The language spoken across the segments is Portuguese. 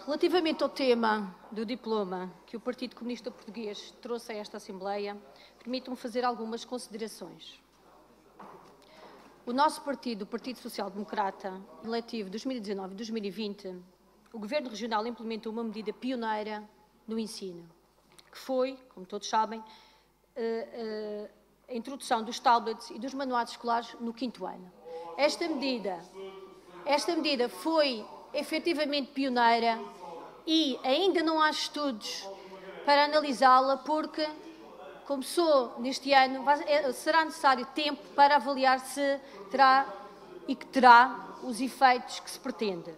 Relativamente ao tema do diploma que o Partido Comunista Português trouxe a esta Assembleia, permitam-me fazer algumas considerações. O nosso partido, o Partido Social Democrata, eletivo 2019 e 2020, o Governo Regional implementou uma medida pioneira no ensino, que foi, como todos sabem, a introdução dos tablets e dos manuais escolares no 5º ano. Esta medida foi efetivamente pioneira e ainda não há estudos para analisá-la porque começou neste ano, será necessário tempo para avaliar se terá e que terá os efeitos que se pretende.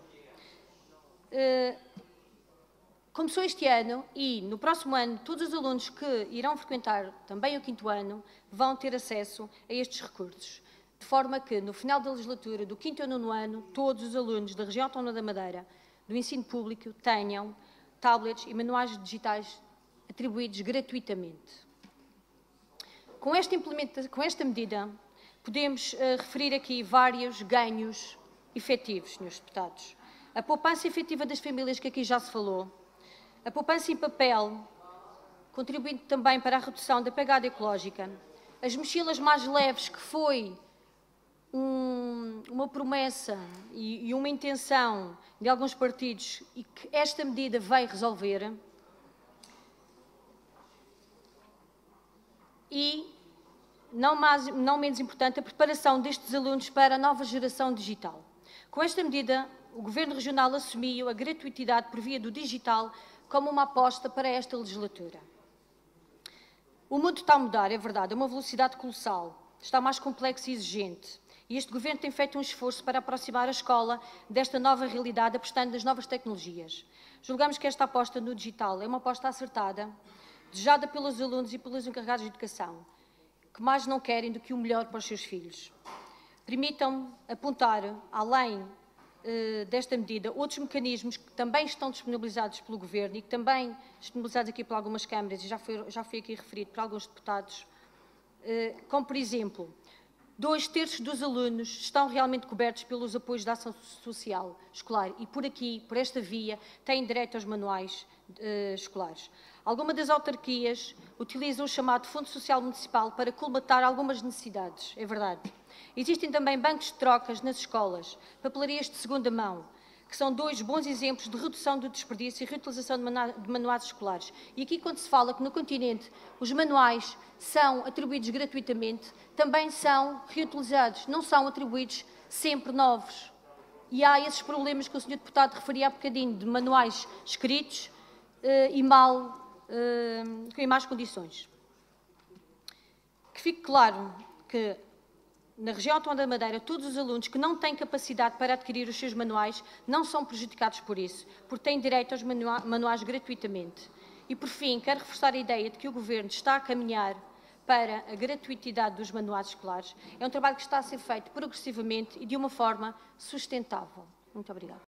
Começou este ano e, no próximo ano, todos os alunos que irão frequentar também o 5º ano vão ter acesso a estes recursos, de forma que, no final da legislatura do 5º e 9º ano, todos os alunos da região autónoma da Madeira, do ensino público, tenham tablets e manuais digitais atribuídos gratuitamente. Com esta medida, podemos referir aqui vários ganhos efetivos, senhores deputados. A poupança efetiva das famílias, que aqui já se falou, a poupança em papel, contribuindo também para a redução da pegada ecológica, as mochilas mais leves, que foi uma promessa e uma intenção de alguns partidos e que esta medida vai resolver, e, não menos importante, a preparação destes alunos para a nova geração digital. Com esta medida, o Governo Regional assumiu a gratuitidade por via do digital como uma aposta para esta legislatura. O mundo está a mudar, é verdade, a uma velocidade colossal, está mais complexo e exigente. E este Governo tem feito um esforço para aproximar a escola desta nova realidade, apostando nas novas tecnologias. Julgamos que esta aposta no digital é uma aposta acertada, desejada pelos alunos e pelos encarregados de educação, que mais não querem do que o melhor para os seus filhos. Permitam-me apontar, além desta medida, outros mecanismos que também estão disponibilizados pelo Governo e que também disponibilizados aqui por algumas câmaras e já foi aqui referido por alguns deputados, como, por exemplo, 2/3 dos alunos estão realmente cobertos pelos apoios da ação social escolar e por esta via, têm direito aos manuais escolares. Algumas das autarquias utilizam o chamado Fundo Social Municipal para colmatar algumas necessidades, é verdade. Existem também bancos de trocas nas escolas, papelarias de segunda mão, que são dois bons exemplos de redução do desperdício e reutilização de manuais escolares. E aqui, quando se fala que no continente os manuais são atribuídos gratuitamente, também são reutilizados, não são atribuídos sempre novos. E há esses problemas que o Sr. Deputado referia há bocadinho, de manuais escritos em más condições. Que fique claro que na região autónoma da Madeira, todos os alunos que não têm capacidade para adquirir os seus manuais não são prejudicados por isso, porque têm direito aos manuais gratuitamente. E, por fim, quero reforçar a ideia de que o Governo está a caminhar para a gratuitidade dos manuais escolares. É um trabalho que está a ser feito progressivamente e de uma forma sustentável. Muito obrigada.